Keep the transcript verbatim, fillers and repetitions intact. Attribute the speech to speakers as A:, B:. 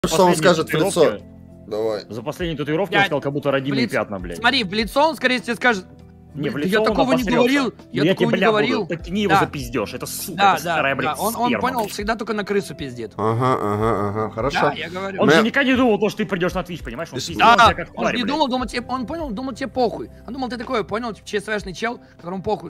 A: Что он скажет в лицо? Давай.
B: За последние татуировки он сказал, как будто родимые пятна, блядь.
C: Смотри, в лицо он, скорее всего, скажет...
B: Не, в
C: Да
B: лицо
C: я такого не говорил, я,
B: я
C: такого
B: тебе,
C: не говорил.
B: Подкини его
C: Да.
B: за пиздеж, это сука,
C: Да,
B: это
C: да,
B: старая, блядь,
C: да. Он, он
B: сперма,
C: понял,
B: блядь.
C: всегда только на крысу пиздит.
A: Ага, ага, ага, хорошо.
C: Да, я говорю.
B: Он
A: Мы-
B: же никогда не думал, что ты придешь на Twitch, понимаешь? Он
A: Да,
B: пиздел тебя как
C: он
B: тварь,
C: не
B: блядь.
C: думал, думал тебе, он понял, думал тебе похуй. Он думал, ты такой, понял, ЧСВшный чел, которому похуй.